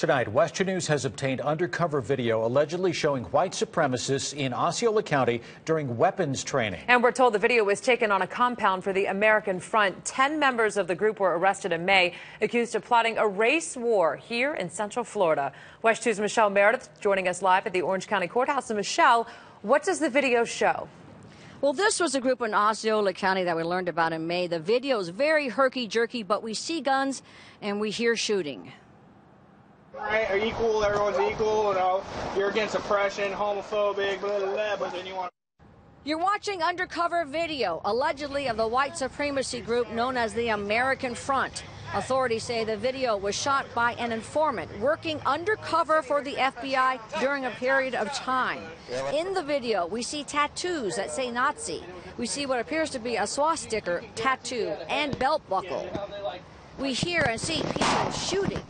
Tonight, WESH News has obtained undercover video allegedly showing white supremacists in Osceola County during weapons training. And we're told the video was taken on a compound for the American Front. 10 members of the group were arrested in May, accused of plotting a race war here in Central Florida. WESH 2's Michelle Meredith joining us live at the Orange County Courthouse. And Michelle, what does the video show? Well, this was a group in Osceola County that we learned about in May. The video is very herky-jerky, but we see guns and we hear shooting. Right, are equal, everyone's equal, you know, you're against oppression, homophobic, blah, blah, blah, but then you want... You're watching undercover video, allegedly of the white supremacy group known as the American Front. Authorities say the video was shot by an informant working undercover for the FBI during a period of time. In the video, we see tattoos that say Nazi. We see what appears to be a swastika tattoo and belt buckle. We hear and see people shooting.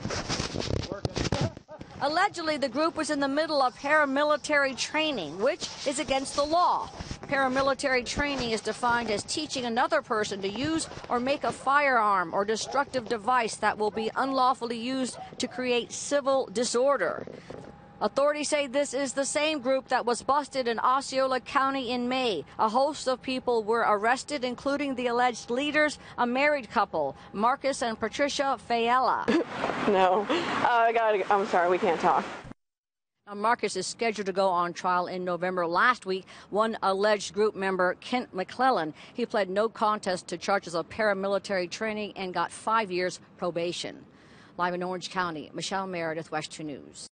Allegedly, the group was in the middle of paramilitary training, which is against the law. Paramilitary training is defined as teaching another person to use or make a firearm or destructive device that will be unlawfully used to create civil disorder. Authorities say this is the same group that was busted in Osceola County in May. A host of people were arrested, including the alleged leaders, a married couple, Marcus and Patricia Fayella. No, I'm sorry, we can't talk. Now, Marcus is scheduled to go on trial in November. Last week, one alleged group member, Kent McClellan, he pled no contest to charges of paramilitary training and got 5 years probation. Live in Orange County, Michelle Meredith, WESH 2 News.